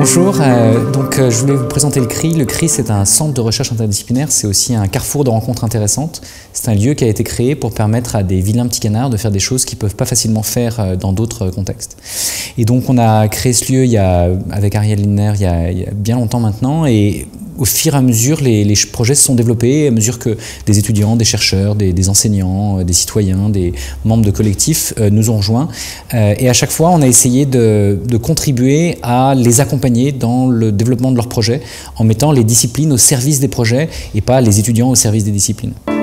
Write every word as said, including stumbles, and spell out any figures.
Bonjour, euh, donc euh, je voulais vous présenter le C R I. Le C R I, c'est un centre de recherche interdisciplinaire, c'est aussi un carrefour de rencontres intéressantes. C'est un lieu qui a été créé pour permettre à des vilains petits canards de faire des choses qu'ils ne peuvent pas facilement faire euh, dans d'autres contextes. Et donc on a créé ce lieu il y a, avec Ariel Lindner il y, a, il y a bien longtemps maintenant, et au fur et à mesure, les, les projets se sont développés, à mesure que des étudiants, des chercheurs, des, des enseignants, des citoyens, des membres de collectifs euh, nous ont rejoints. Euh, et à chaque fois, on a essayé de, de contribuer à les accompagner dans le développement de leurs projets en mettant les disciplines au service des projets et pas les étudiants au service des disciplines.